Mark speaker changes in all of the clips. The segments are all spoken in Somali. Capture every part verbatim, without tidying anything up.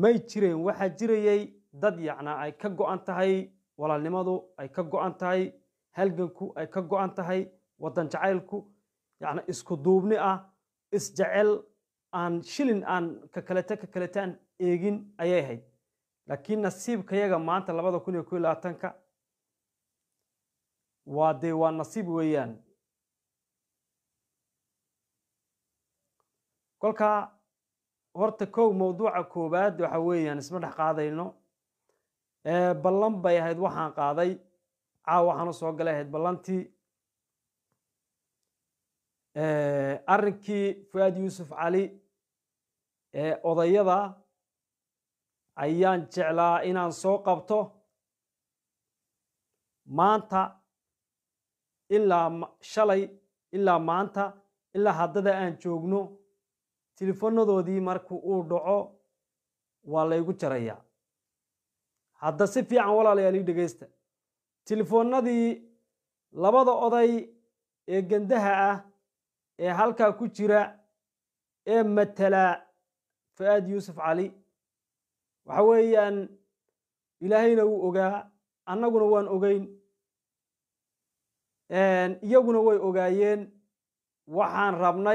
Speaker 1: may jireen waxa jirayay dad yacna ay ka go'an tahay walaalnimadu ay ka go'an tahay halganku ay ka go'an tahay wadan jacaylku yacna isku duubni ah isjecel aan shilin aan ka kaleta ka kaletaan eegin ayay ahayd laakiin nasiibkayaga maanta labada kun iyo kow iyo labaatanka waa dee waa nasiib weeyaan kolka horta kow mawduuca koobaad waxa weeyaan isma dhex qaadayno ee ballan bay ahayd waxaan qaaday caawa waxaan u soo galay ahayd ballantii ee arrinkii Fuad Yusuf Ali ee odayada ayaan jeclaa inaan soo qabto maanta ilaa shalay ilaa maanta ilaa haddada aan joogno telefonadoodii markuu uu dhaco waa la igu jarayaa hadda si fiican walaalayaal ii dhageysta telefonadii labada oday ee gandaha ah ee halkaa ku jira ee matala Fuad Yusuf Ali waxa weeyaan ilaahayna uu ogaa annaguna waan ogeyn een iyaguna way ogaayeen waxaan rabnay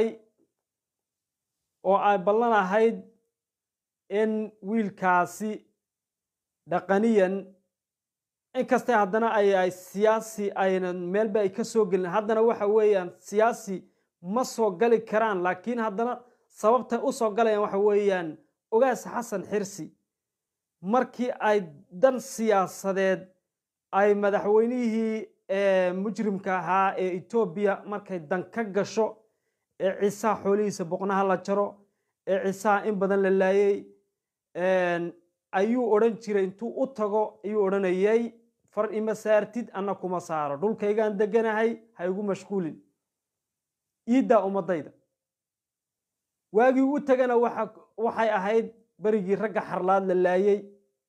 Speaker 1: oo ay ballan ahayd in wiilkaasi dhaqaniyan inkastay haddana ay ay siyaasi aynan meelba ay ka soo gelin haddana waxa weeyaan siyaasi ma soo gali karaan laakiin haddana sababta u soo galayaan waxa weeyaan ogaas xasan xirsi markii ay dan siyaasadeed ay madaxweynihii ee mujrimka ahaa ee Ethiopia markay dan ka gasho ee ciisa xoolihiisa boqnaha la jaro ee ciisa in badan la laayay een ayuu oran jiray intuu u tago ayuu oranayay far ima saartid anna kuma saaro dhulkaygaan deganahay ha igu mashquulin iida umadayda waagii u tagana waxa waxay ahayd barigii ragga xarlaad la laayay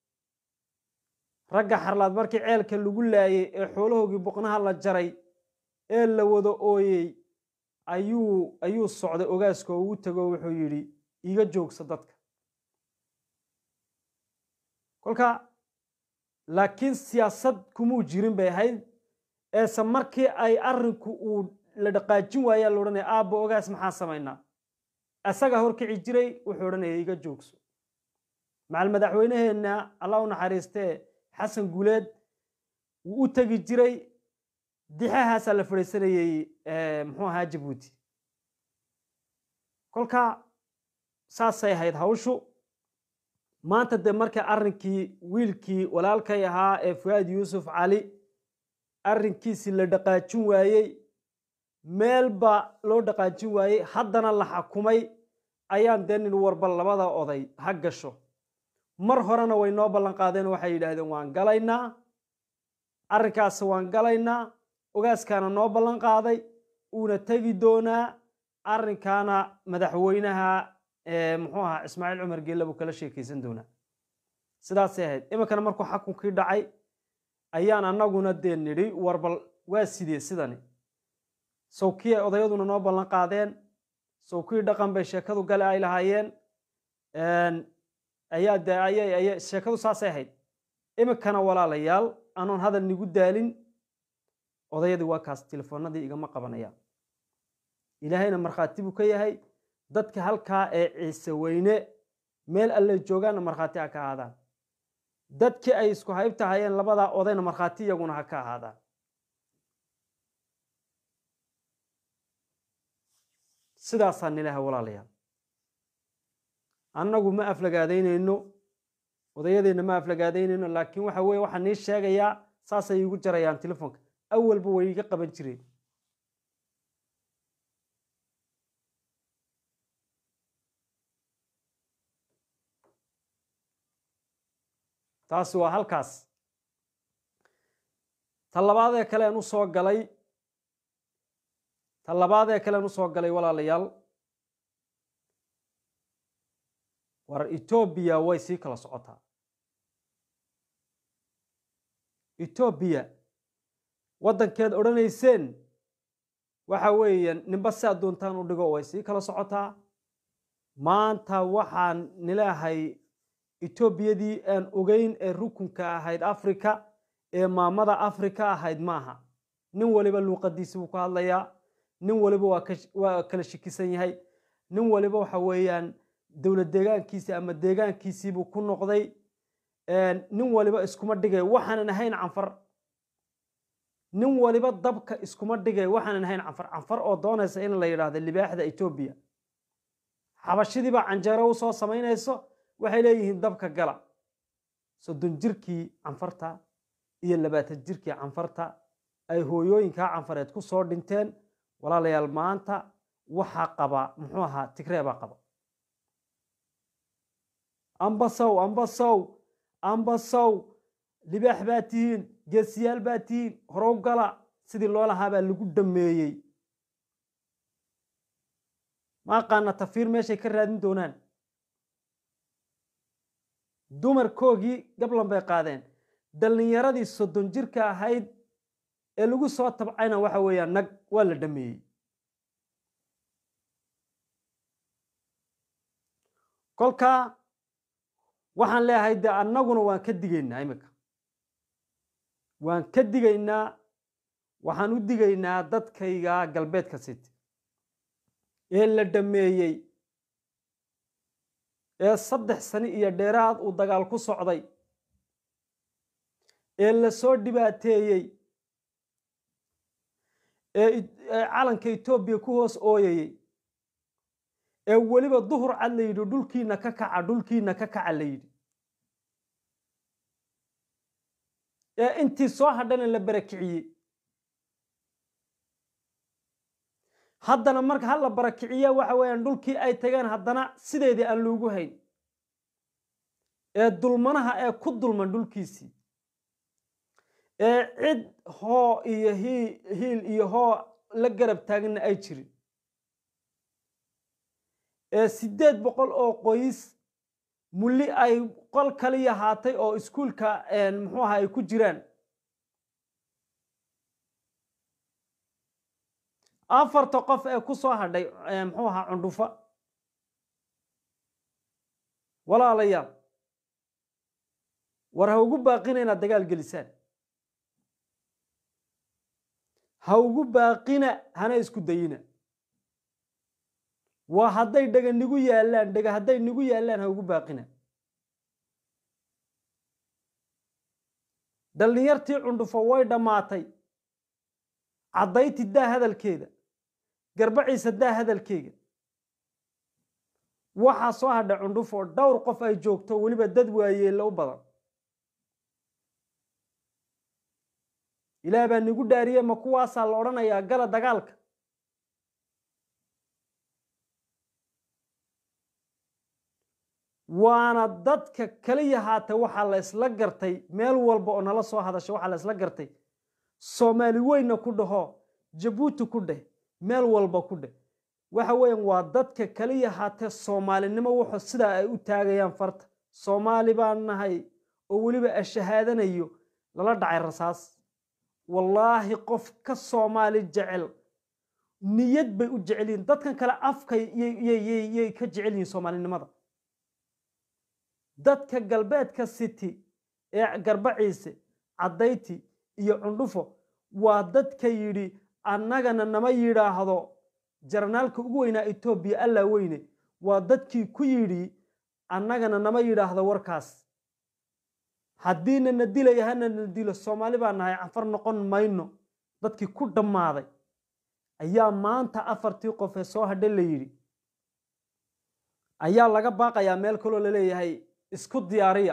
Speaker 1: ragga xarlaad markii ceelka lagu laayay ee xoolahoogii boqnaha la jaray ee la wada ooyay ayuu ayuu socday ogaaska oo uu tago wuxuu yiri iga joogsa dadka kolka laakiin siyaasad kuma jirin bay ahayd ee markii ay arrinku uu la dhaqaajin waayay la oranay aabo ogaas maxaa sameynaa asaga horkici jiray wuxuu oranayay iga joogso macal madaxweynaheena Allah u naxariistee xasan guuleed uu u tagi jiray dixahaas la fariisanayay ee muxuu ahaa Djibouti kolka saasay ahayd hawshu maanta de markii arrinkii wiilkii walaalkay ahaa ee Fuad Yusuf Ali arrinkiisi la dhaqaajin waayay meelba loo dhaqaajin waayay haddana la xukumay ayaan deenin warbal labada oday ha gasho mar horena way noo ballan qaadeen waxay yiraahdeen waan galaynaa arrinkaas waan galaynaa ogaaskana noo ballan qaaday uuna tagi doonaa arrinkana madaxweynaha ee muxuu ahaa Ismaaciil Umar Geelle buu kala sheekaysan doonaa sidaas ahayd imankana markuu xukunkii dhacay ayaan annaguna deen nidhi warbal waa sidee sidani sawkii odayaduna noo ballan qaadeen sawkii dhaqan bay sheekadu gal ay lahaayeen een ayaa daayay ay sheekadu saas ahayd imankana walaalayaal aanoon hadal nigu daalin odayadii waa kaas telefoonadii igama qabanayaan ilaahayna marxaati buu ka yahay dadka halka ee ciise weyne meel alle joogaan marxaati ka ahaadaan dadkii ay isku haybtahayeen labada odayna marxaati iyaguna ha ka ahaadaan sidaas aan ilaahay walaalayaal annagu ma aflagaadeynayno odayadeena ma aflagaadeynayno laakiin waxa weeye waxa nii sheegaya saas ay igu jarayaan telefoonka awalba way iga qaban jireen taas waa halkaas talabaadee kale aan u soo galay talabaadee kale aan u soo galay walaalayaal war Ethiopia way sii kala socotaa Ethiopia wadankeed odhanayseen waxa weeyaan ninba si adoontaan u dhigo way sii kala socotaa maanta waxaan nilahay etoobiyadii aan ogeyn ee rukunka ahayd afrika ee maamada afrika ahayd maaha nin waliba luuqadiisa buu ku hadlayaa nin waliba waa waa kala shakisan yahay nin waliba waxa weeyaan dawlad deegaankiisa ama deegaankiisii buu ku noqday nin waliba iskuma dhigay waxaan ahayn canfar nin waliba dabka iskuma dhigay waxaan ahayn canfar canfar oo doonaysa in la yiraahdo libaaxda Ethiopia xabashidii ba canjeero u soo sameynayso waxay leeyihiin dabka gala soddon jirkii canfarta iyo labaatan jirkii canfarta ay hooyooyinka canfareed ku soo dhinteen walaalayaal maanta waxa qaba muxuu ahaa Tigray baa qaba ambasow ambasow ambasow libaax baatiin geesiyaal baatiin horow gala sidii loo lahaa baa lagu dhameeyay ma qaana tafiir meeshay ka raadin doonaan dumarkoogii gablan bay qaadeen dhalinyaradii soddon jirka ahayd ee lagu soo tabcayna waxa weeyaan nag waa la dhameeyay kolka waxaan leeyahay de annaguna waan ka digaynaa imika waan ka digaynaa waxaan u digaynaa dadkayga galbeedka city ee la dhameeyay ee saddex sano iyo dheeraad uu dagaal ku socday ee la soo dhibaateeyay ee calanka Ethiopia ku hoos ooyayay ee waliba duhur cad la yidhi dhulkiina ka kaca dhulkiina ka kaca la yidhi ee intii soo hadhana la barakiciyay haddana marka hal la barakiciya waxa weeyaan dhulkii ay tageen haddana sideedii aan loogu hayn ee dulmanaha ee ku dulman dhulkiisii ee cid hoo iyo hiil iyo hoo la garab taagna ay jirin ee sideed boqol oo qoys mulli ay qol kaliya haatay oo iskuulka muxuu ahaa ay ku jiraan afarta qof ee ku soo hadhay muxuu ahaa cundhufa walaalayaal war ha ugu baaqina inaad dagaal gelisaan ha ugu baaqina hana isku dayina waa hadday dhaga nigu yaalaan dhaga hadday nigu yaalaan ha ugu baaqina dhalinyartii cundhufa way dhammaatay caddayti daa hadalkeeda garbaciisa daa hadalkeega waxaa soo hadhay cundhufo dhowr qof ay joogto weliba dad waayeela u badan ilaah baa nigu dhaariye ma kuwaasaa la odhanayaa gala dagaalka waana dadka kaliya haata waxaa la isla gartay meel walba oo nala soo hadasho waxaa la isla gartay Soomaali weyna ku dhaho Jabuuti ku dheh meel walba ku dheh waxa weeyaan waa dadka kaliya haata Soomaalinimo wuxuu sida ay u taagayaan farta Soomaali baan nahay oo waliba ashahaadanayo lala dhacay rasaas wallahi qof ka Soomaali jecel niyad bay u jecelin dadkan kale afkay yey ka jecelin Soomaalinimada dadka galbeedka city ee garbaciise caddayti iyo cundhufo waa dadka yidhi annagana nama yidhaahdo jarnaalka ugu weynaa Ethiopia alla weyne waa dadkii ku yidhi annagana nama yidhaahdo warkaas haddiina na dilay hana na dilo Soomaali baan nahay canfar noqon mayno dadkii ku dhammaaday ayaa maanta afartii qof ee soo hadhay la yidhi ayaa laga baaqayaa meel kaloo la leeyahay isku diyaariya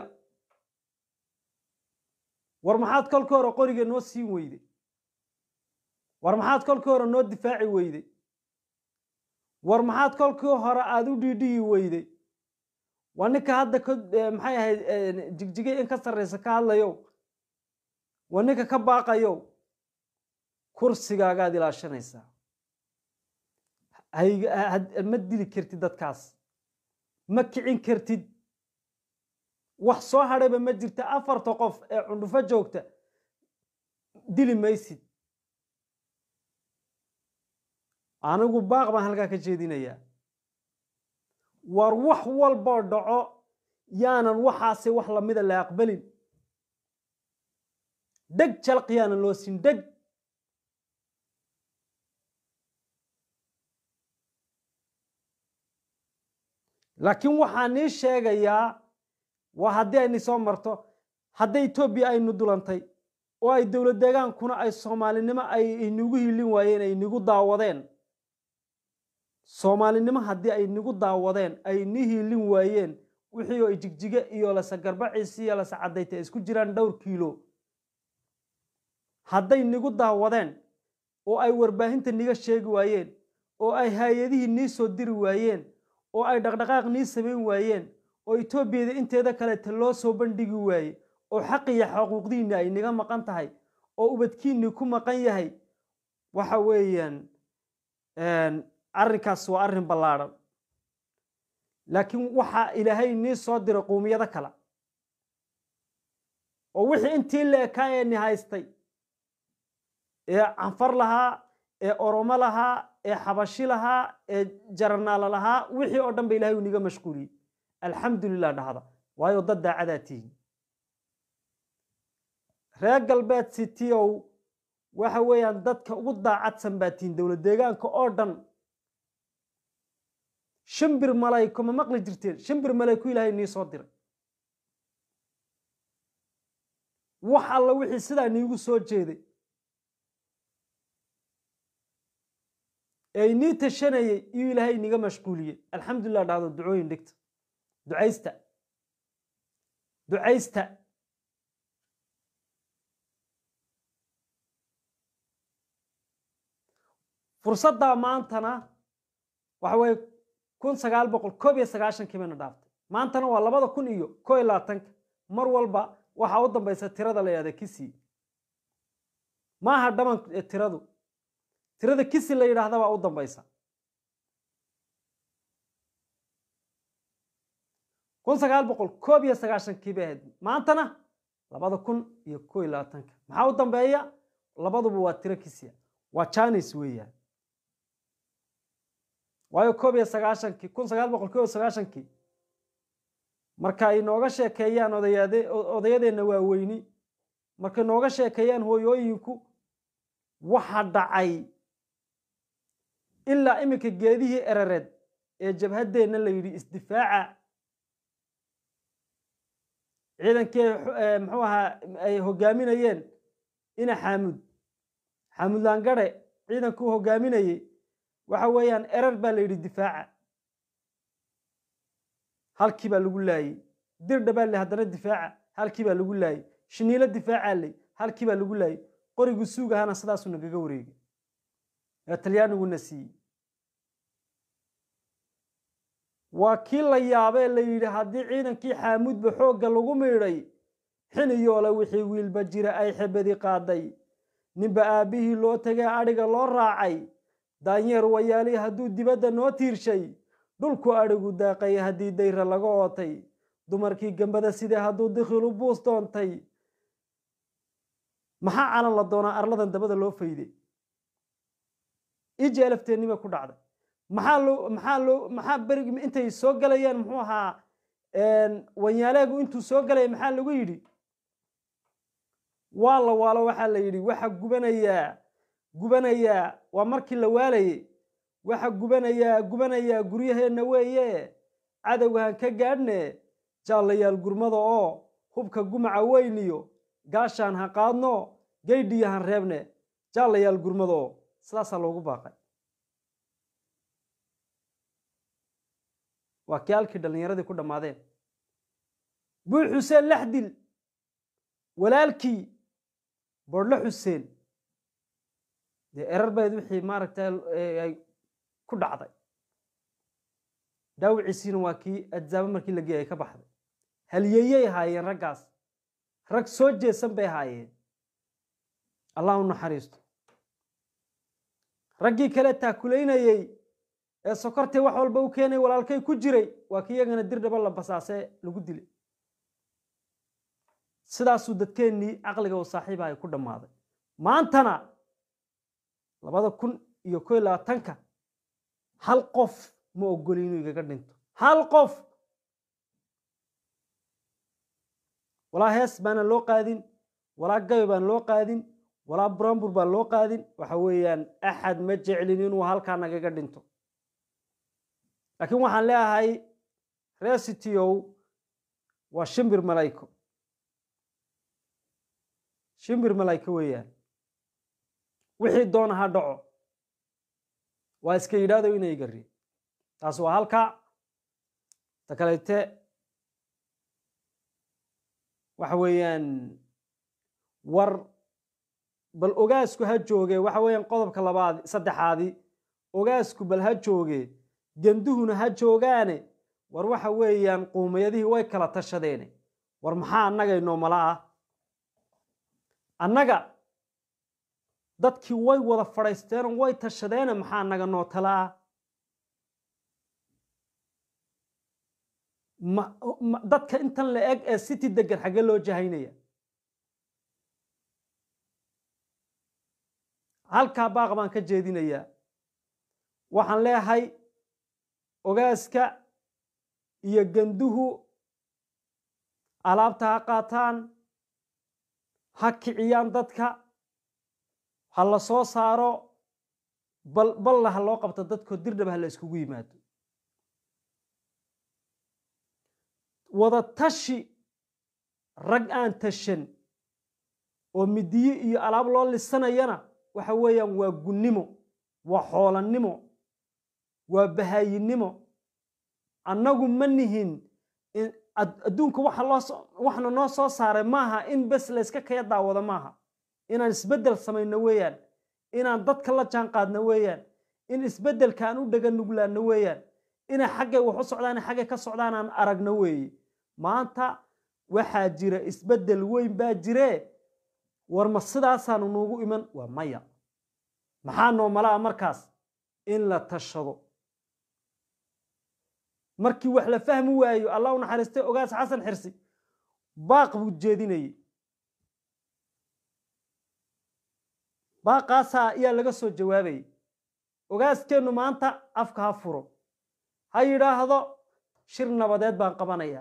Speaker 1: war maxaad kolka hore qoriga noo siin weyday war maxaad kolka hore noo difaaci weyday war maxaad kolka hore aad u dhiidhiyi weyday waa ninka hadda maxay ahayd jigjigay in ka sarreysa ka hadlayo waa ninka ka baaqayo kursigaagaad ilaashanaysaa ma dili kartid dadkaas ma kicin kartid wax soo hadhayba ma jirta afarta qof ee cundhufo joogta dili maysid anigu baaq baan halkaa ka jeedinayaa war wax walba dhaco yaanan waxaase wax lamida la aqbalin dheg jalqiyaanan loo siin dheg laakiin waxaan nii sheegayaa waa haddii ayni soo marto hadday Itoobiya aynu dulantay oo ay dawlad deegaankuna ay Soomaalinimo ay inagu hilin waayeen ay inagu daawadeen Soomaalinimo haddii ay inagu daawadeen ay ni hilin waayeen wixii oo jigjiga iyo la sagarbaciisi iyo la sacadayta isku jiraan dhowr kiilo hadday inagu daawadeen oo ay warbaahinta niga sheegi waayeen oo ay hay'adihii nii soo diri waayeen oo ay dhaqdhaqaaq nii sameyn waayeen oo Itoobiyada inteeda kale loo soo bandhigi waayay oo xaq iyo xuquuqdiina ay niga maqan tahay oo ubadkiina ku maqan yahay waxa weeyaan een arrinkaas waa arrin ballaaran laakiin waxa Ilaahay nii soo diray qoomiyada kale oo wixii intii la kaayeen haystay ee anfar lahaa ee oromo lahaa ee xabashi lahaa ee jarnaal lahaa wixii oo dhan ba Ilaahay niga mashquuliyay alxamdulillah dhahada waayo dad daacadatiin reer galbeed city oo waxa weeyaan dadka ugu daacadsan baatiin dawlad deegaanka oo dhan shimbir malayko ma maqli jirteen shimbir malayku Ilaahay nii soo diray wax alla wixii sidaa niigu soo jeeday ay nii tashanayay iyo Ilaahay niga mashquuliyay alxamdulillah dhahdo ducooyin dhigta ducaysta ducaysta fursadda maantana waxa way kun sagaal boqol koob iyo sagaashan kiimana dhaaftay maantana waa laba kun iyo koob iyo labaatan mar walba waxa u dambaysa tirada la yiraahdo kisi maaha dhaman tiradu tirada kisi la yiraahdo waa u dambaysa kun sagaal boqol koob iyo sagaashan kiibaad maantana laba kun iyo koob iyo labaatan maxaa u dambeeya labaduba waa tiro kisiya waa Chinese weeyaan waayo koob iyo sagaashan kun sagaal boqol koob iyo sagaashan marka ay nooga sheekeeyaan odayade odayadeena waaweyni marka nooga sheekeeyaan hooyooyinku waxa dhacay ilaa imika geedihii erareed ee jabhadeena la yiri isdifaaca ciidankii muxuu ahaa ay hogaaminayeen ina xaamud xaamud laangare ciidanku hogaaminayay waxa weeyaan erar baa la yiri difaaca halkii baa lagu laayay dir dhabaale hadana difaaca halkii baa lagu laayay shiniila difaaca lay halkii baa lagu laayay qorigu suugahana sidaas uu nagaga wareegay ee talyaanigu nasiiyay waa kii la yaabay la yiri hadii ciidankii xaamud ba xooga lagu meeray xiniyoola wixii wiilba jira ay xibadi qaaday ninba aabihii loo tagay ariga loo raacay daanyeer wayaali haduu dibadda noo tiirshay dhulku arigu daaqay hadii dayra laga ootay dumarkii gambada sidee haduu dakhilu buus doontay maxaa calan la doonaa arladan dabada loo fayday ijeelafteennima ku dhacday maxaa loo maxaa loo maxaa berigi intay soo galayaan muxuu ahaa een wanyaaleegu intuu soo galay maxaa lagu yiri wala wala waxa la yiri waxa gubanaya gubanaya waa markii la waalayay waxa gubanaya gubanaya guryaheena weeye cadawgan ka gaadhne jaalayaal gurmada oo hubka gumaca weyniyo gaashaan ha qaadno geydhiyahan reebne jaalayaal gurmada oo sidaas loogu baaqay waa kaalkii dhalinyaradii ku dhamaadeen buu Xuseen Laxdil walaalkii Borla Xuseen de erar bayd wixii maaragtay ay ku dhacday daawiciisina waa kii adzaaba markii la geeyay ka baxday halyeeyay haayeen ragaas rag soo jeesan bay haayeen Allah u naxariisto ragii kale taakuleynayay ee sokortay wax walba u keenay walaalkay ku jiray waa kiyagana dir dhaba la basaasay lagu dilay sidaas uu dadkeenii aqliga oo saaxiiba ay ku dhamaaday maantana laba kun iyo koob iyo labaatan hal qof ma ogolin inuu igaga dhinto hal qof walaa hees baana loo qaadin walaa gayo baan loo qaadin walaa brambur baan loo qaadin waxa weeyaan axad ma jeclin inuu halkaa nagaga dhinto laakiin waxaan leeyahay reesitiyow waa shimbir malayko shimbir malayko weeyaan wixii doona ha dhaco waa iska yidhaahdo inay gari taas waa halka ta kaleete waxa weeyaan war bal ogaasku ha jooge waxa weeyaan qodobka labaad saddexaadi ogaasku bal ha jooge ganduhuna ha joogaane war waxa weeyaan quumayadihii way kala tashadeen war maxaa annaga inoo mala ah annaga dadkii way wada fadhaysteen way tashadeen maxaa annaga noo tala ah dadka intan la eg ee city degan xagee loo jahaynaya halkaa baaq baan ka jeedinayaa waxaan leeyahay ogaaska iyo ganduhu alaabta ha qaataan ha kiciyaan dadka ha la soo saaro bal balla ha loo qabto dadkoo dirdhaba ha la iskugu yimaado wada tashi rag aan tashan oo midiye iyo alaab loo lisanayana waxa weeyaan waa gunnimo waa xoolannimo waa bahaayinimo annagu ma nihin adduunka waxa loo waxna noo soo saaray maaha in bes la iska kaya daawado maaha inaan isbeddel samayno weeyaan inaan dadka la jaan qaadno weeyaan in isbeddelka aan u dhaga nuglaanno weeyaan inay xaggay wax u socdaan xaggay ka socdaan aan aragno weeye maanta waxaa jira isbeddel weyn baa jiree war ma sidaasaanu noogu iman waa maya maxaa noo malaa markaas in la tashado markii wax la fahmi waayo allah u naxariistay ogaas xasan xirsi baaq buu jeedinayay baaqaasaa ayaa laga soo jawaabayay ogaaskeennu maanta afka ha furo ha yidhaahdo shir nabadeed baan qabanayaa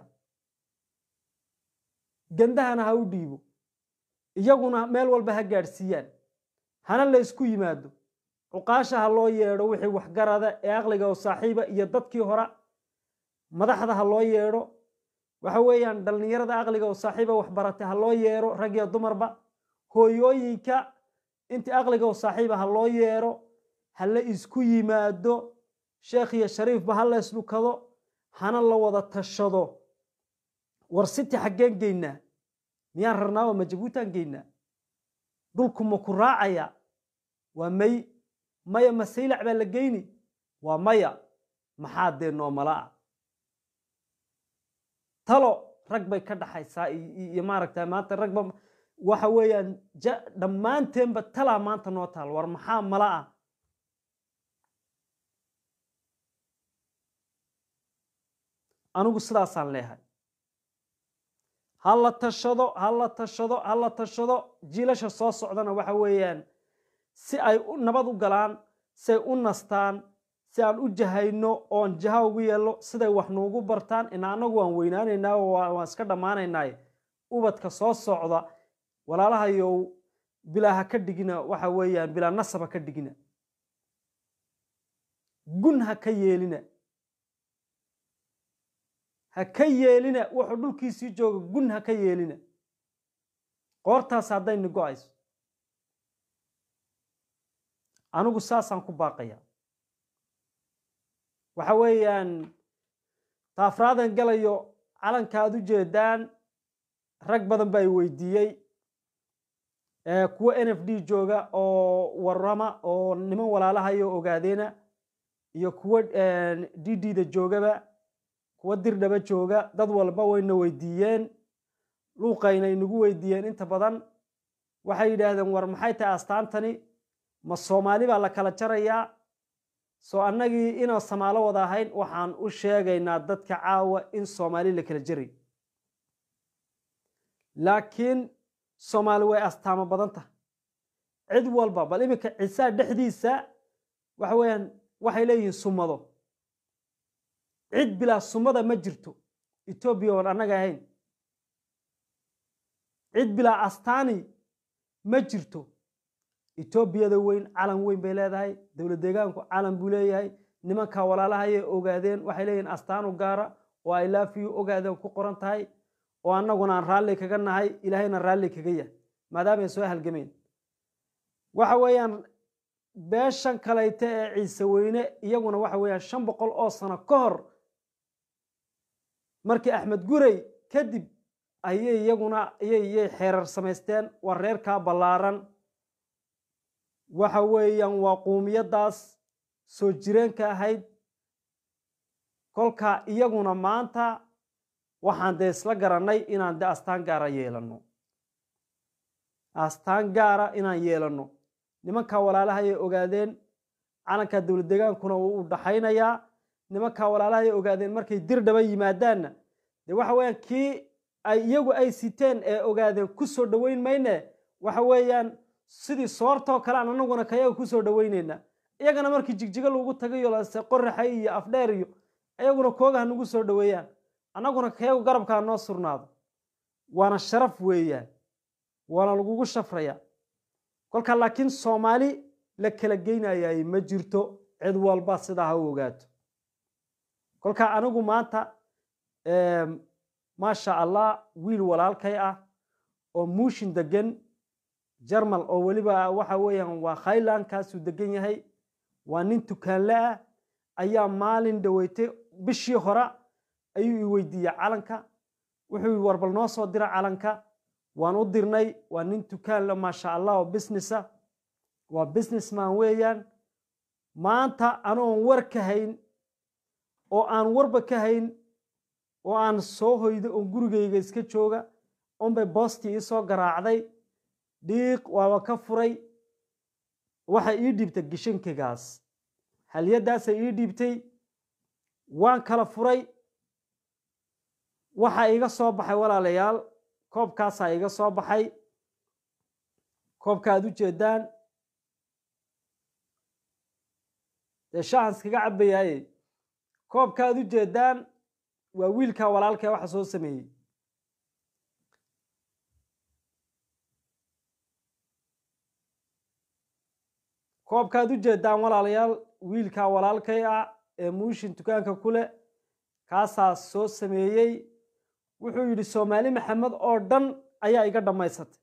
Speaker 1: gandahana ha u dhiibo iyaguna meel walba ha gaadhsiiyaan hana la isku yimaado cuqaasha ha loo yeedho wixii waxgarada ee aqliga oo saaxiiba iyo dadkii hore madaxda ha loo yeedho waxa weeyaan dhallinyarada aqliga oo saaxiiba waxbaratay ha loo yeedho rag iyo dumarba hooyooyinka intii aqliga oo saaxiiba ha loo yeedho ha la isku yimaado sheekh iyo shariifba ha la isdhukado hana la wada tashado war city xaggeen geynaa miyaan rarnaa waa ma jabuutaan geynaa dhulku ma ku raacaya waa may maya ma saylac baa la geyni waa maya maxaa dee noo mala ah talo rag bay ka dhaxaysaa iyo maaragtaa maanta ragba waxa weeyaan dhammaanteenba talaa maanta noo taal war maxaa mala ah anigu sidaasaan leeyahay ha la tashado ha la tashado ha la tashado jiilasha soo socdana waxa weeyaan si ay nabad u galaan si ay u nastaan si aan u jahayno oon jaha ugu yeelno siday wax noogu bartaan ina anagu waan weynaanaynaa waan iska dhammaanaynaa ubadka soo socda walaalahayow bilaa ha ka dhigina waxa weeyaan bilaa nasab ha ka dhigina gun ha ka yeelina ha ka yeelina wuxuu dhulkiisii jooga gun ha ka yeelina qoortaas haddayna go-ayso anigu saasaan ku baaqaya waxa weeyaan taafraadan galayo calanka aad u jeedaan rag badan baa i weydiiyey kuwa n f d jooga oo warrama oo niman walaalahayo ogaadeena iyo kuwa d d da joogaba kuwa dirdhaba jooga dad walba wayna weydiiyeen luuqayna inagu weydiiyeen inta badan waxay yidhaahdeen war maxay tahay astaantani ma soomaali baa la kala jarayaa soo annagii inaan samaalo wada ahayn waxaan u sheegaynaa dadka caawa in soomaali la kala jaray laakiin soomaali way astaamo badan tahay cid walba bal iminka ciisaa dhexdiisa waxa weeyaan waxay leeyihiin sumado cid bilaa sumada ma jirto etoobiya oon annaga ahayn cid bilaa astaani ma jirto Etoobiyada weyn calan weyn bay leedahay dawlad deegaanku calan buu leeyahay nimanka walaalaha ay ogaadeen waxay leeyihiin astaan u gaara oo ay laafiyo ogaadeen ku qoran tahay oo annaguna aan raalli kaga nahay ilaahayna raalli kaga yahay maadaama ay soo halgameen waxa weeyaan beeshan kaleeyta ee ciise weyne iyaguna waxa weeyaan shan boqol oo sano ka hor markii Axmed Gurey kadib ayay iyaguna ayay xeerar sameysteen war reerka balaaran waxa weeyaan waa qoomiyadaas soo jireenka ahayd kolka iyaguna maanta waxaan de isla garanay inaan de astaan gaara yeelano astaan gaara inaan yeelano nimanka walaalaha ay ogaadeen calanka dawlad deegaankuna uu u dhaxaynayaa nimanka walaalaha ay ogaadeen markay dir dhaba yimaadaan de waxa weeyaan kii ay iyagu ay siteen ee ogaadeen ku soo dhaweyn mayne waxa weeyaan sidii soorto kale anaguna kayaga ku soo dhaweynayna iyagana markii jigjiga lagu tagayo la qoraxay iyo afdheer iyo ayaguna koogaha nagu soo dhaweeyaan anaguna kayaga garabka noo surnaado waana sharaf weeyaan waana lagu shafraya kolka laakiin Soomaali la kala geynayay ma jirto cid walba sida ha ogaato kolka anigu maanta ee ma sha Allah wiil walaalkay ah oo muushin degan jarmal oo waliba waxa weeyaan waa khaylaan kaas uu degan yahay waa nin tukaanle ah ayaa maalin dhaweeytay bishii hore ayuu i weydiiyay calanka wuxuu warbal noo soo diray calanka waan u dirnay waa nin tukaan la ma sha Allah oo business ah waa businessman weeyaan maanta anoon war ka hayn oo aan warba ka hayn oo aan soo hoydo oo gurigayga iska jooga on bay boostii soo garaacday dhiiq waa ka furay waxa ii dhibtay gishankigaas haliyadaas ii dhibtay waan kala furay waxa iga soo baxay walaalayaal koobkaas ay iga soo baxay koobka aad u jeedaan ee shaans kaga cabayay koobka aad u jeedaan waa wiilka walaalkay waxa soo sameeyay koobka aad u jeedaan walaalayaal wiilka walaalkay ah ee muushin tukaanka kule kaasaas soo sameeyay wuxuu yiri Soomaali Maxamed oo dhan ayaa iga dhameysatay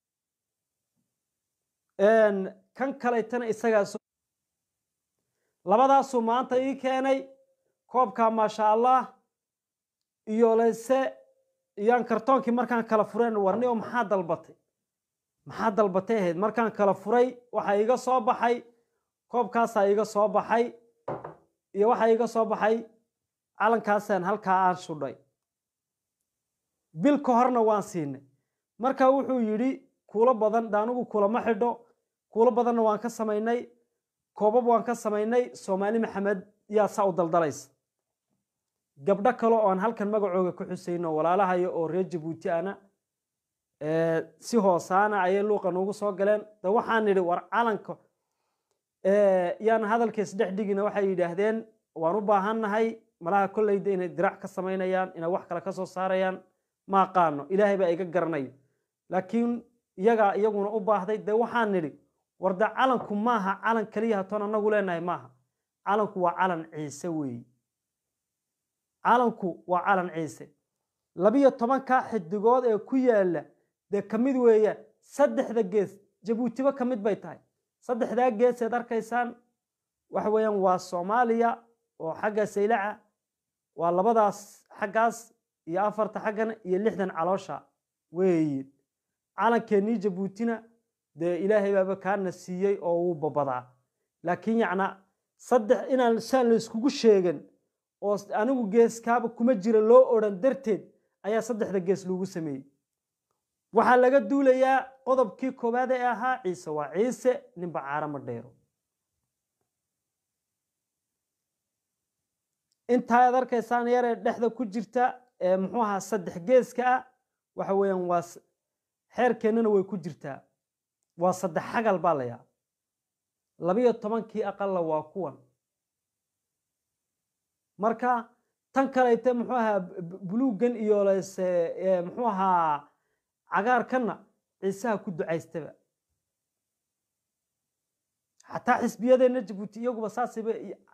Speaker 1: een kan kale tan isaga labadaas maanta ii keenay koobka ma sha Allah iyo leese iyaan kartoonkii markaan kala fureen warni oo maxaa dalbatay maxaa dalbatay ahayd markaan kala furay waxa iga soo baxay koobkaas ay iga soo baxay iyo waxa iga soo baxay calankaasaan halka aan shudhay bil ka horna waan siinay marka wuxuu yiri kuula badan daanigu kula ma xidho kuula badanna waan ka sameynay koobab waan ka sameynay Soomaali Maxamed yaa saa u daldalaysa gabdha kale oo aan halkan magacooga ku xuseyno walaalahayo oo reer Djibouti ana ee si hoosaana ay luuqan ugu soo galeen da waxaan niri war calanka ee yaan hadalkiis dhexdigina waxay yiraahdeen waan u baahanahay malaha kulleeyda inay dirac ka sameynayaan inay wax kale ka soo saarayaan ma qaano ilaahay baa iga garanay laakiin iyaga iyaguna u baahday de waxaan niri warda calanku maaha calan kaliya toona nagu leenahay maaha calanku waa calan Ciise weey calanku waa calan Ciise labiyo toban ka xidigood ee ku yaala de kamid weeya saddexda gees Djibouti ba kamid bay tahay saddexda gees ee darkaysaan wax weeyaan waa Soomaaliya oo xagga Saylaca waa labadaas xaggaas iyo afarta xaggan iyo lixdan caloosha weey calankeeni Djiboutina de Ilaahay baba kaana siiyay oo uu babada laakiin yacna saddex inaan shan la iskugu sheegan oo anigu geeskaaba kuma jira loo oran darteed ayaa saddexda gees lagu sameeyay waxa laga duulayaa qodobkii koobaad ee ahaa Ciise waa Ciise ninba caarama dheero inta aad arkaysaan yar ee dhexda ku jirta ee muxuu ahaa saddex geeska waxa weeyaan waa xeerkeenana way ku jirtaa waa saddex xagal baa la yaa labiyo tobankii aqal waa kuwan marka tan kale ay muxuu ahaa buluugan iyo leese muxuu ahaa cagaarkana ciisaha ku ducaystaba xataa xisbiyadeena Jabuuti iyaguba saasiba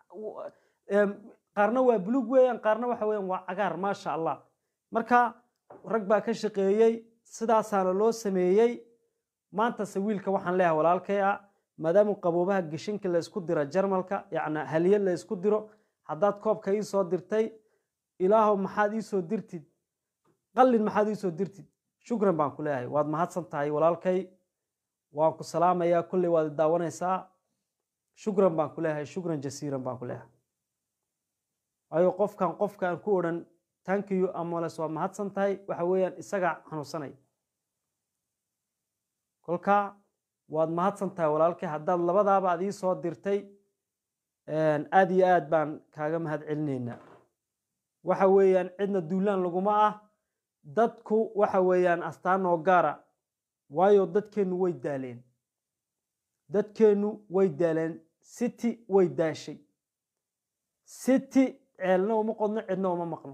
Speaker 1: qaarna waa buluug weeyaan qaarna waxa weeyaan waa cagaar ma sha Allah marka rag baa ka shaqeeyay sidaasaana loo sameeyay maanta sawiilka waxaan leeyahay walaalkay ah maadaama qaboobaha gashinka la isku diro Jarmalka yaana haliye la isku diro hadaad koobka ii soo dirtay ilaahu maxaad ii soo dirtid qalin maxaad ii soo dirtid shukran baan ku leeyahay waad mahadsan tahay walaalkay waan ku salaamayaa kulli waad daawanaysaa shukran baan ku leeyahay shukran jasiiran baan ku leeyahay ayo qofkan qofkan ku oran thank you amoles waa mahadsan tahay waxa weeyaan isaga xanuunsanay kolka waad mahadsan tahay walaalkay hadaad labadaaba aad ii soo dirtay een aad iyo aad baan kaaga mahad celineynaa waxa weeyaan cidna duulaan laguma ah dadku waxa weeyaan astaan oo gaara waayo dadkeenu way daaleen dadkeenu way daaleen city way daashay city ceelna uma qodno cidna uma maqno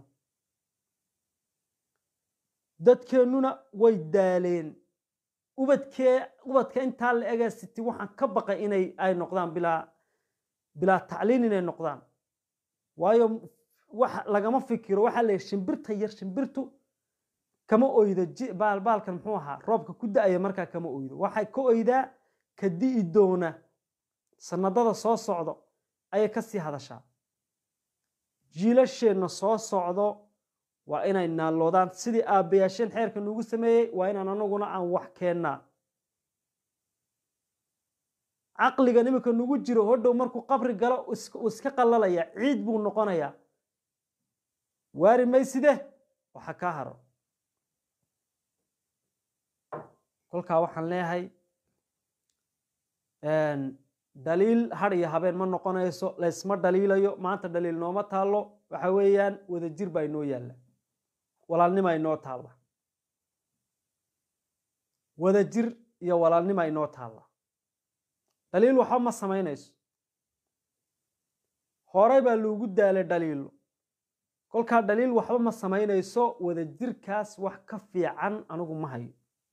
Speaker 1: dadkeenuna way daaleen ubadkee ubadka inta la eega city waxaan ka baqay inay ay noqdaan bila bila tacliin inay noqdaan waayo waxa lagama fikiro waxa la shimbirta yar shimbirtu kama oyda baal baalkan muxuu ahaa roobka ku da'aya marka kama oydo waxay ka oydaa ka dii doona sanadada soo socdo ay ka sii hadashaa jiilasheena soo socdo waa inay naaloodaan sidii aabayaasheen xeerka nagu sameeyay waa inaan anaguna aan wax keenaa aqliga nimika nagu jiro hodhow markuu qabri galo iska qalalaya ciid buu noqonayaa waari mayside waxa ka haro kolka waxaan leeyahay een daliil har iyo habeen ma noqonayso la isma daliilayo maanta daliil nooma taalo waxa weeyaan wada jir baa inoo yaala walaalnimo inoo taala wada jir iyo walaalnimo inoo taala daliil waxa ma sameynayso hore baa loogu daalay daliilo kolka daliil waxba ma sameynayso wada jirkaas wax ka fiican anigu ma hayo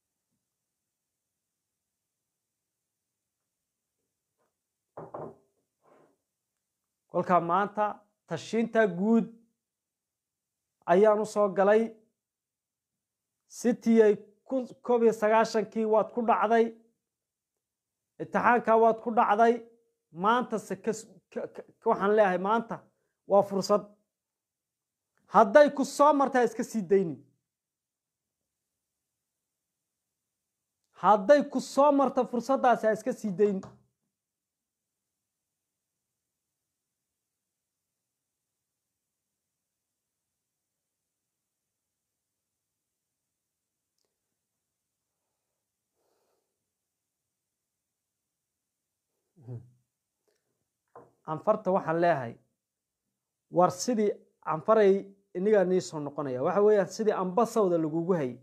Speaker 1: kolka maanta tashiinta guud ayaan u soo galay city ay koob iyo sagaashan kii waad ku dhacday imtixaanka waad ku dhacday maanta se waxaan leeyahay maanta waa fursad hadday ku soo martaa iska sii dayni hadday ku soo marta fursaddaasi iska sii dayni anfarta waxaan leeyahay war sidii anfaray iniga nii soo noqonaya waxa weeyaan sidii ambasawda lagugu hay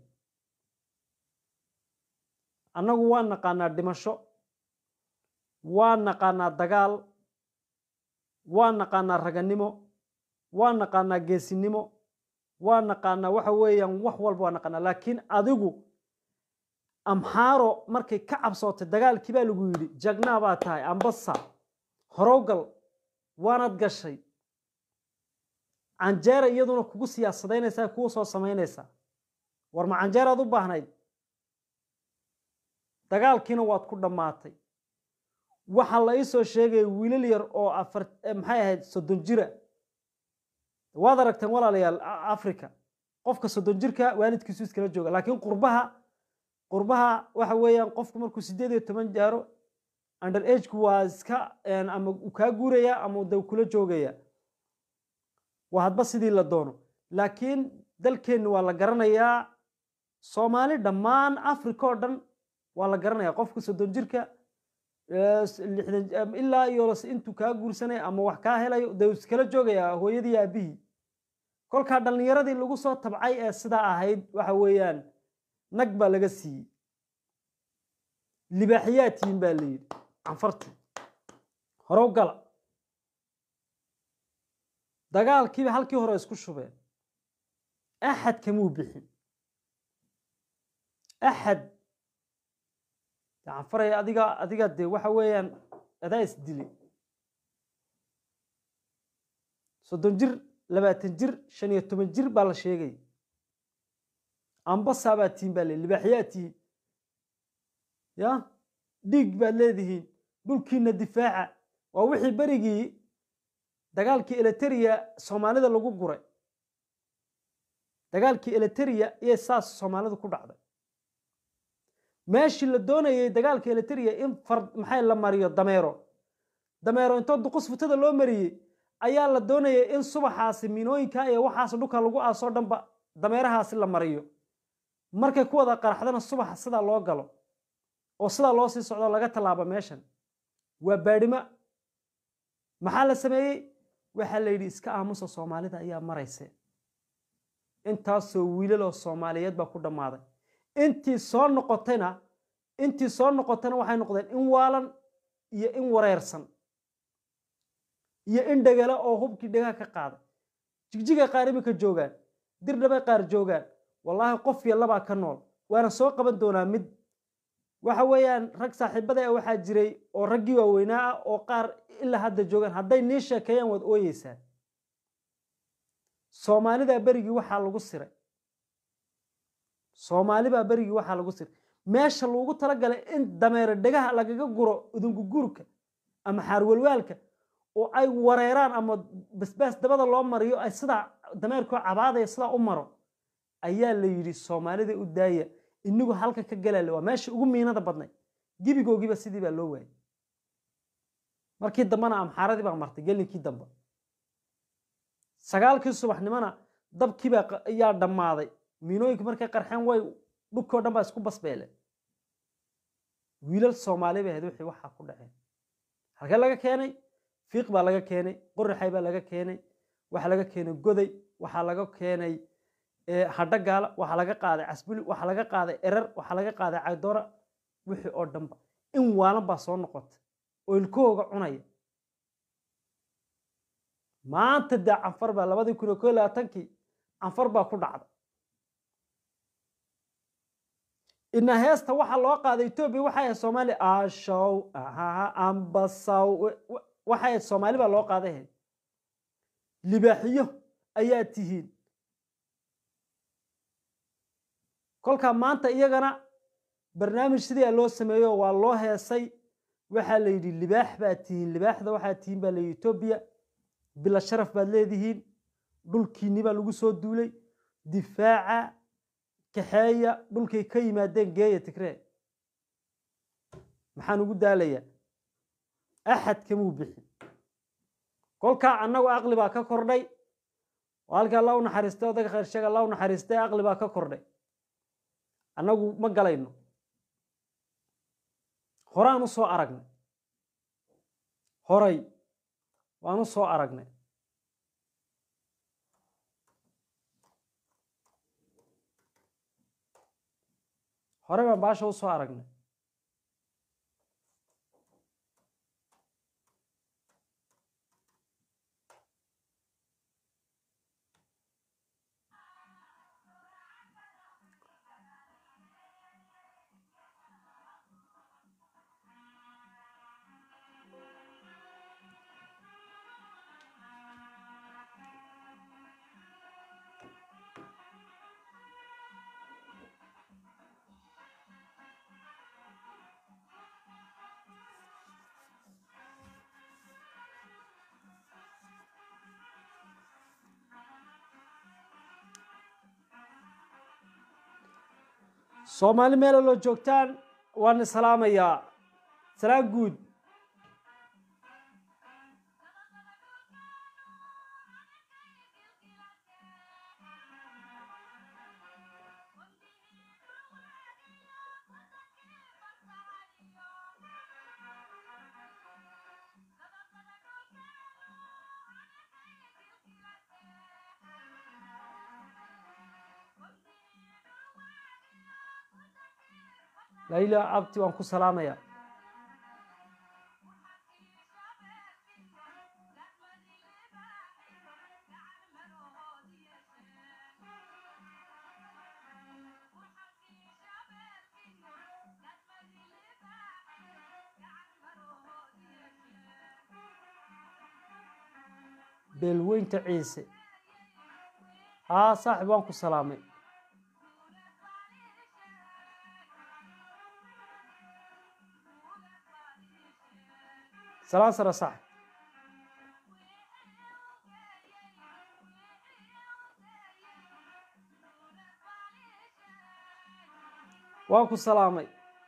Speaker 1: annagu waan naqaanaa dhimasho waan naqaanaa dagaal waan naqaanaa raganimo waan naqaanaa geesinimo waan naqaanaa waxa weeyaan wax walba waan naqaanaa laakiin adigu amxaaro markay ka cabsootay dagaalkii baa lagu yidhi jagnaa baa tahay ambasa horowgal waanad gashay canjeera iyaduna kugu siyaasadeynaysaa kugu soo samaynaysaa war ma canjeeraad u baahnayd dagaalkiina waad ku dhammaatay waxa la ii soo sheegay wiilal yar oo afar maxay ahayd soddon jira waad aragteen walaalayaal Afrika qofka soddon jirka waalidkiisu iskala jooga laakiin qurbaha qurbaha waxa weeyaan qofku markuu sideed iyo toban jaaro under age ku waa iska ama uu ka guuraya ama uu kula joogaya waa hadba sidii la doono laakiin dalkeenu waa la garanayaa Soomaali dhammaan Afrika oo dhan waa la garanayaa qofka soddon jirka lixdan ilaa iyo intuu ka guursanay ama wax ka helayo dad iskala joogaya hooyadii aabihii kolka dhalinyaradii lagu soo tabcay ee sida ahayd waxa weeyaan nag baa laga siiyay libaaxiyaatiin baa leeyahay anfarti horow gala dagaalkii halkii hore isku shubeen axad kamuu bixin أحد عنفر أديقا أديقا دي وحويا أدا إسدلي صدون جر لباتن جر شن يتمن جر بالا شيغي أم بس ساباتين بالي لبحياتي يا ديق بالذين دول كنا الدفاع ووحي بريجي دقالك إلتريا سوماليدا لوجو جرى دقالك إلتريا يساس سوماليدا كل عذا ماشي للدونة يدقالك إلتريا إن فرد محل لما مريو دميرو دميرو إنتو دقص فتدا لو مري أيال للدونة إن صبح حاسمينوين كاية وحاس دوكا لوجو أصور دم دميرها سلا مريو مركي كودا قرحدنا الصبح سدا لو قالو وصدا لو سي سocdo laga talaabo meeshan waa baadhima maxaa la sameeyay waxa la yiri iska aamusa Soomaalida ayaa maraysay intaas oo wiilal oo Soomaaliyeed ba ku dhamaaday intii soo noqotayna intii soo noqotayna waxay noqdeen in waalan iyo in wareersan iyo in dhagala oo hubkii dhaga ka qaaday jigjiga qaaribi ka joogaan dirdaba qaar joogaan wallahi qof yalaba ka nool waana soo qaban doonaa mid waxa weeyaan rag saaxiibada ah waxa jiray oo ragii waaweynaa oo qaar ilaa hadda joogan haday nii sheekayaan wad ooyeysan Soomaalida barigi waxa lagu siray Soomaaliba barigi waxa lagu siray meesha loogu talagalay in dameer dhagaha lagaga guro udungu gurka ama xarwalwaalka oo ay wareeraan ama basbaas dabada loo mariyo ay sida dameerku cabaadaya sida u maro ayaa la yiri Soomaalida u daaya inagu halka ka galay waa meesha ugu miinada badnay gibigoogiba sidii baa loo waayay markii dambana am xaaradii baa martay gelinkii dambe sagaalkii subaxnimana dabkii baa ayaa dhamaaday miinooyinka markay qarxeen way dhubkoo dhan baa isku basbeelay wiilal Soomaali baa wixii waxa ku dhacay halka laga keenay fiiq baa laga keenay qorraxay baa laga keenay waxa laga keenay goday waxa laga keenay hadagaala waxa laga qaaday casbuli waxa laga qaaday erar waxa laga qaaday caydoora wixii oo dhanba in waalan ba soo noqotay oo ilkooga cunaya maanta da anfar ba labadii kun iyo kow iyo labaatan anfar ba ku dhacday ina heesta waxa loo qaaday Itoobiya waxa ay Soomaali aashow aha ambasaw waxa ay Soomaali ba loo qaaday libaxiyo ayaa tihiin kolka maanta iyagana barnaamij sidii loo sameeyo waa loo heesay waxa la yiri libaax baa tiin libaaxda waxa tiin baa la Itoobiya bila sharaf baad leedihiin dhulkiini baa lagu soo duulay difaaca kaxeeya dhulkay ka yimaadeen geeya Tigray maxaan ugu daalaya ahad kamuu bixi kolka anagu aqli baa ka kordhay walka Allah u naxariisto odaga khayr sheeg Allah u naxariistay aqli baa ka kordhay anagu ma galayno horaan u soo aragnay horay waan u soo aragnay horay baan baasha u soo aragnay Soomaali meel loo joogtaan waan salaamayaa salaam guud Layla abti waan ku salaamaya beelweynta ciise haa saaxiib waan ku salaamay salaam sare saaxiib waan ku salaamay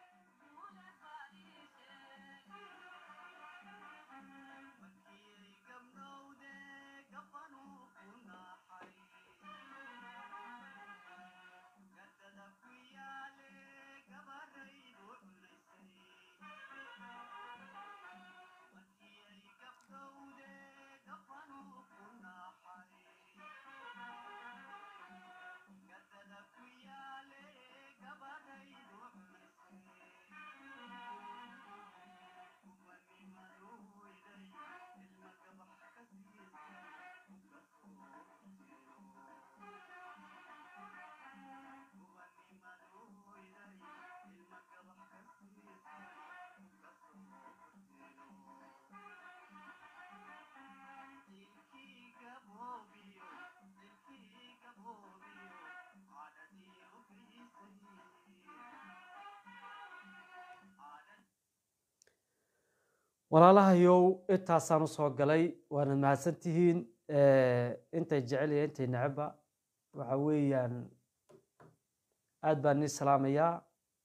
Speaker 1: walaalahayow intaasaan u soo galay waana mahadsantihiin intay jecel iyo intay necebba waxa weeyaan aad baan nii salaamayaa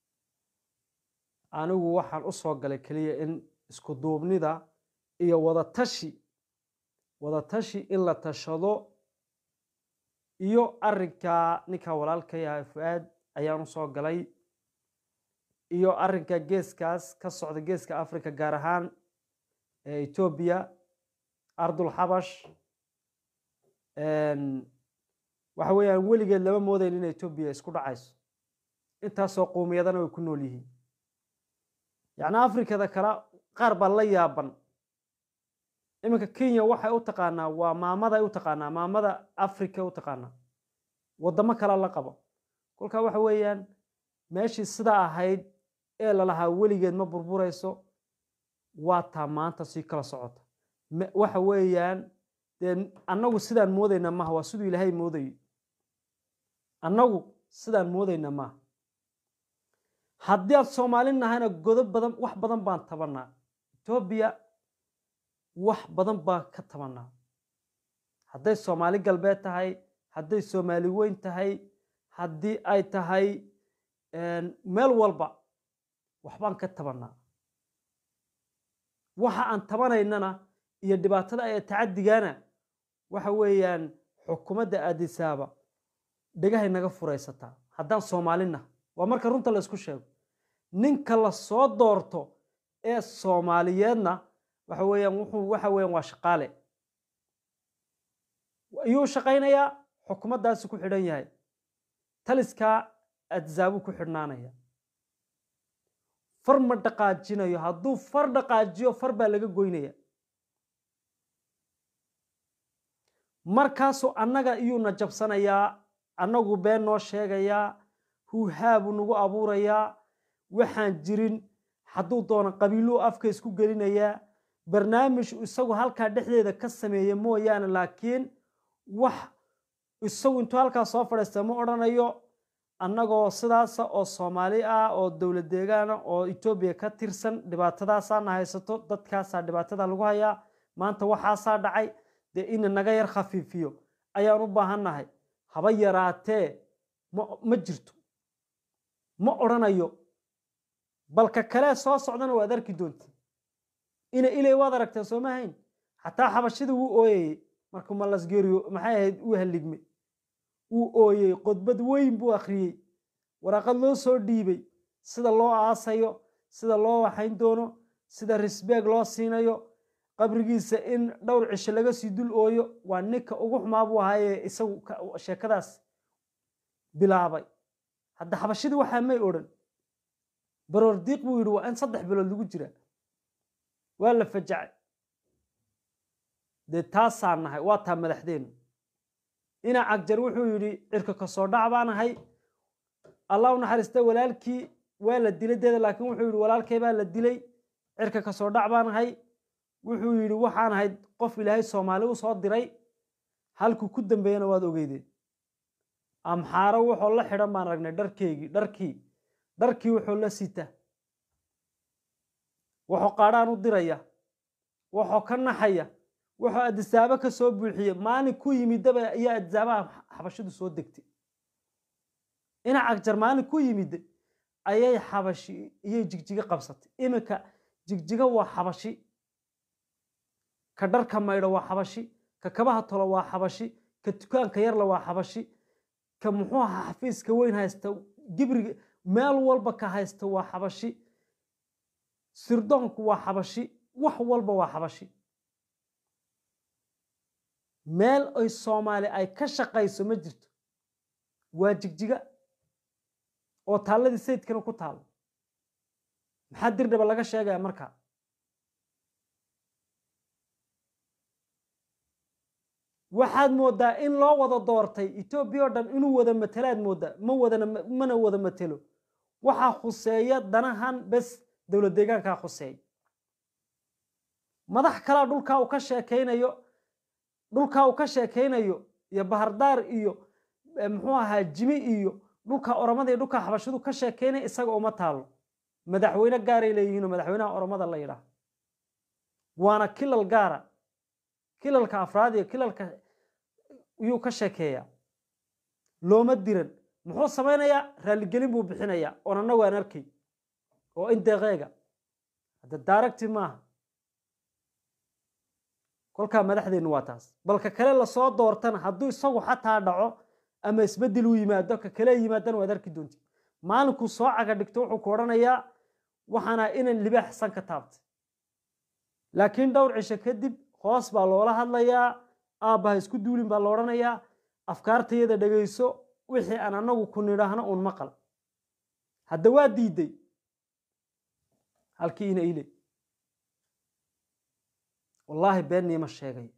Speaker 1: anigu waxaan u soo galay keliya in isku duubnida iyo wadatashi wadatashi in la tashado iyo arrinka ninka walaalka yahay Fuaad ayaan u soo galay iyo arrinka geeskaas ka socda geeska Afrika gaar ahaan Ethiopia ardul Habash een waxa weeyaan weligeed laba moodayn in Ethiopia isku dhacayso intaas oo qoomiyadana way ku nool yihiin yaani Afrikada kala qaar baa la yaaban iminka Kenya waxay u taqaanaa waa maamada ay u taqaanaa maamada Afrika u taqaanaa wadamo kala la qabo kulka waxa weeyaan meeshii sida ahayd ee la lahaa weligeed ma burburayso waa taa maanta si kala socota waxa weeyaan annagu sidaan moodayna ma waa sidoo Ilaahay mooday annagu sidaan moodayna ma haddii aad Soomaaliin nahayna godob badan wax badan baan tabanaa Ethiopia wax badan baa ka tabanaa hadday Soomaali galbeed tahay hadday Soomaali weyn tahay haddii ay tahay meel walba wax baan ka tabanaa waxa aan tabanaynana iyo dhibaatada ay tacadigaana waxa weeyaan xukuumadda Addis Ababa dhagahay naga furaysataa haddaan Soomaalina waa marka runta la isku sheego ninka la soo doorto ee Soomaaliyeedna waxa weeyaan wuxuu waxa weeyaan waa shaqaale ayuu shaqaynayaa xukuumaddaas ku xidhan yahay taliska Addis Ababa ku xidhnaanaya far ma dhaqaajinayo hadduu far dhaqaajiyo far baa laga goynaya markaasoo annaga iyuu na jabsanayaa annagu been noo sheegayaa huuhaabu nagu abuurayaa waxaan jirin hadduu doono qabiiluu afka isku gelinayaa barnaamij isagu halkaa dhexdeeda ka sameeya mooyaane laakiin wax isagu intuu halkaa soo fadhiista ma odhanayo annagoo sidaas oo Soomaali ah oo dawlad deegaan oo Ethiopia ka tirsan dhibaatadaas aan haysato dadkaas dhibaatada lagu hayaa maanta waxa saa dhacay de in naga yar khafiifiyo ayaan u baahanahay haba yaraatee ma jirto ma oranayo balka kale soo socdana waad arki doontii ina ilay waad aragtaa Soomaaliin hatta xabashida uu ooyay markuu malas geeriyo maxay ahayd uu haligmay uu ooyay qodbad weyn buu akhriyay waraqad loo soo dhiibay sida loo aasayo sida loo waxayn doono sida risbeeg loo siinayo qabrigiisa in dhowr cisho laga sii dul ooyo waa ninka ugu xumaa buu ahaayee isagu sheekadaas bilaabay hadda xabashida waxa may oran baroor diiq buu yiri waa in saddex bilood lagu jira waa la fajacay de taasanahay waa taa madaxdeen ina agjar wuxuu yiri cirka ka soo dhac baan ahay Allah u naxariistay walaalkii waa la dilay deeda laakiin wuxuu yiri walaalkay baa la dilay cirka ka soo dhac baan ahay wuxuu yiri waxaan ahay qof Ilaahay Soomaali u soo diray halku ku dambeeyana waad ogeydeen amxaaro wuxuu la xidhan baan aragnay dharkeygii dharkii dharkii wuxuu la sita wuxuu qaadhaan u diraya wuxuu ka naxaya wuxuu adisaaba ka soo buuxiyay maalin ku yimidaba ayaa adisaabaha xabashidu soo degtay ina cagjar maalin ku yimid ayay xabashi iyo jigjiga qabsatay iminka jigjiga waa xabashi ka dharka maydho waa xabashi ka kabaha tolo waa xabashi ka dukaanka yar la waa xabashi ka muxuu ahaa xafiiska weyn haysta gibriga meel walba ka haysta waa xabashi sirdoonku waa xabashi wax walba waa xabashi meel ay Soomaali ay ka shaqayso ma jirto waa jigjiga oo taaladii sayidkana ku taalo maxaa dirdhaba laga sheegaya markaa waxaad moodaa in loo wada doortay Ethiopia oo dhan inuu wada matalaad moodaa ma wadana mana wada matalo waxa khuseeya danahan bas dawlad deegaanka khuseey madax kala dhulka uu ka sheekeynayo dhulka uu ka sheekeynayo iyo bahardaar iyo muxuu ahaa jimi iyo dhulka Oromada iyo dhulka Xabashidu ka sheekeynay isaga uma taalo madaxweyne gaar ay leeyihiin madaxweynaha Oromada la yiraahdo waana kilal gaara kilalka afraad iyo kilalka uu ka sheekeeyaa looma diran muxuu sameeynaya raali gelin buu bixinaya oo anagu aan arkay oo in deeqeega hada direct ma kolka madaxdeenu waa taas balka kale la soo doortan haduu isagu xataa dhaco ama isbedel uu yimaado ka kale yimaadan waad arki doontii maalinku soo caga dhigto wuxuu ku oranayaa waxana inaan libaax san ka taabtay laakiin dhowr cisho kadib hoos baa loola hadlayaa aabba isku duulin baa la oranayaa afkaartayada dhageyso wixii aan anagu ku nidhaahno uun maqal hadda waa diiday halkii ina ile wallahi beenni ma sheegay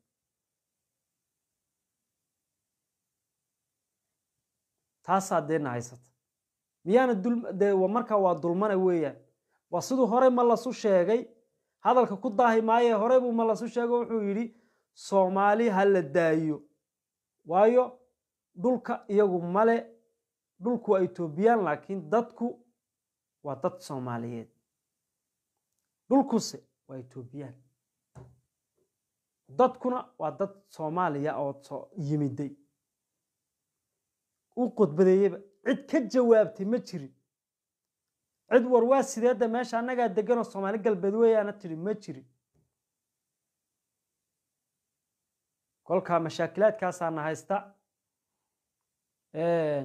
Speaker 1: taasa deena haysata miyana dul de marka waa dulmana weeyaan waa sidoo hore ma la soo sheegay hadalka ku daahi maaye hore buu ma la soo sheegay wuxuu yiri Soomaali hal daayo waayo dhulka iyagu male dhulku waa Ethiopian laakiin dadku waa dad Soomaaliyeed dhulkuse waa Ethiopian dadkuna waa dad Soomaaliya oo soo yimiday u qodbadeeyba cid ka jawaabtay ma jirin cid war waa sideeda meesha anaga degan Soomaali galbeed weeyana tiri ma jirin kolka mashaakilaadkaas aan haysta een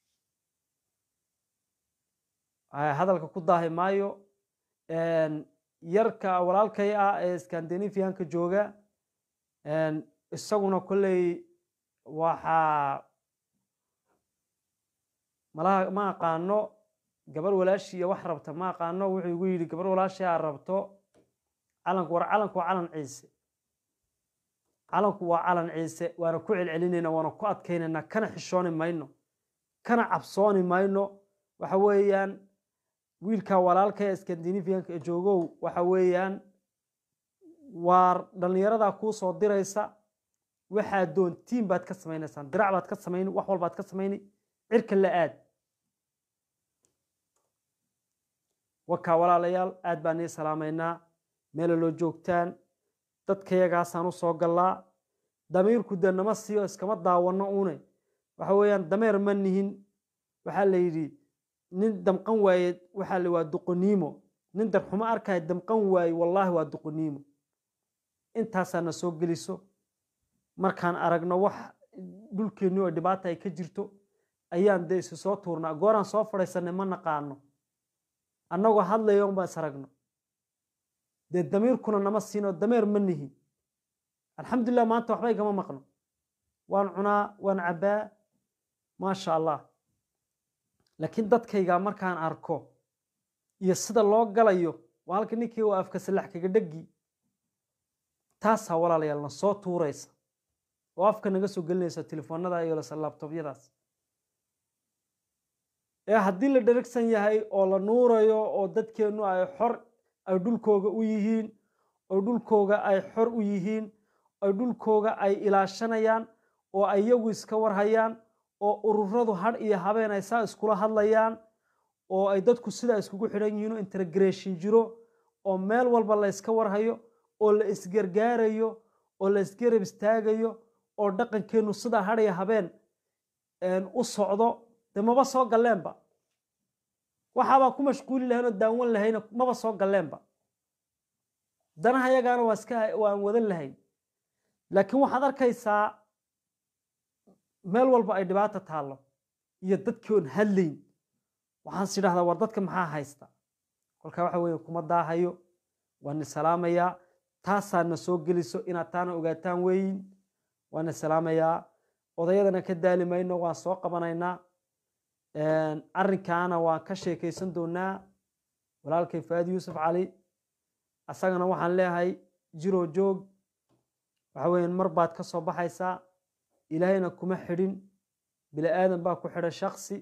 Speaker 1: ay hadalka ku daahay maayo een yarka walaalkay ah ee Scandinavian-ka jooga een isaguna kulay waxa malaha ma aqaano gabar walaashi iyo wax rabta ma aqaano wuxuu igu yiri gabar walaashi ah rabto calanku war calanku calan ciise calanku waa calan ciise waana ku celcelinayna waana ku adkeynayna kana xishooni mayno kana cabsooni mayno waxa weeyaan wiilka walaalka ee Scandinavian-ka joogo waxa weeyaan waar dhalinyarada ku soo diraysa waxa doon team baad ka sameynaysan dirac baad ka sameeyni wax walba baad ka sameeyni cirka la aad waka walaalayaal aad baan idin salaameynaa meel loo joogtaan dadkayagaasaan u soo galaa damiirku danama siiyo iskama daawano uune waxa weeyaan dameer ma nihin waxa la yiri nin damqan waaye waxa la waa duqoniimo nin darxuma arkay damqan waaye wallahi waa duqoniimo intaasana soo geliso markaan aragno wax dhulkeenu oo dhibaato ay ka jirto ayaan de isu soo tuurnaa gooraan soo fadhiisanay ma naqaano annagoo hadlayo baan saragno de damiirkuna nama siino dameer ma nihin alxamdulillah maanta waxba igama maqno waan cunaa waan cabaa ma sha Allah laakiin dadkayga markaan arko iyo sida loo galayo waa halka ninkii oo afka salax kaga dhagi taas walaalayaal soo tuuraysa oo afka naga soo gelinaysa telefoonada iyo la laptopyadaas ee haddii la dheregsan yahay oo la nuurayo oo dadkeenu ay xor ay dhulkooga u yihiin oo dhulkooga ay xor u yihiin oo dhulkooga ay ilaashanayaan oo ay iyagu iska warhayaan oo ururadu hadh iyo habeen ay saa iskula hadlayaan oo ay dadku sidaa iskugu xidhan yihiin oo integration jiro oo meel walba la iska warhayo oo la isgargaarayo oo la isgarab istaagayo oo dhaqankeenu sidaa hadh iyo habeen u socdo dee maba soo galleenba waxaabaa ku mashquuli lahayn oo daawan lahayna maba soo galleenba danaha yagaana waa iska waan wadan lahayn laakiin waxaad arkaysaa meel walba ay dhibaato taallo iyo dadkii oon hadlayn waxaan is idhahdaa war dadka maxaa haysta kolkaa waxa weeye kuma daahayo waan is salaamayaa taasaana soo geliso inaad taana ogaataan weeyin waan is salaamayaa odayadana ka daali mayno waan soo qabanaynaa arrinkaana waan ka sheekaysan doonaa walaalkay Fuaad Yuusuf Cali asagana waxaan leeyahay jiro joog waxa weeyaan mar baad ka soo baxaysaa ilaahayna kuma xidhin bini aadan baa ku xidha shakhsi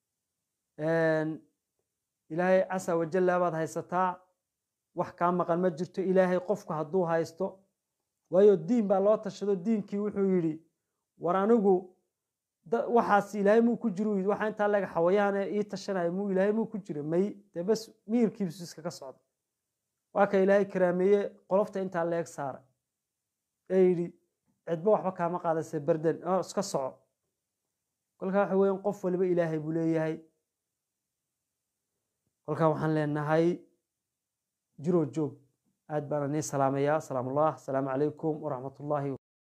Speaker 1: ilaahay casa wajalla baad haysataa wax kaa maqan ma jirto ilaahay qofku hadduu haysto waayo diin baa loo tashado diinkii wuxuu yidhi war anigu waxaas ilaahay muu ku jiro waxa intaa laga xawayaan ii tashanay muu ilaahay muu ku jiro may dee bas miirkiisu iska ka socdo waa ka ilaahay karaameeye qolofta intaa leeg saaray ee yidhi cidba waxba kaama qaadasay bardan oo iska soco kolkaa waxa weeyaan qof waliba ilaahay buu leeyahay kolkaa waxaan leenahay jiro joog aad baan nii salaamayaa salaamu allah salaamu calaykum waraxmatullaahi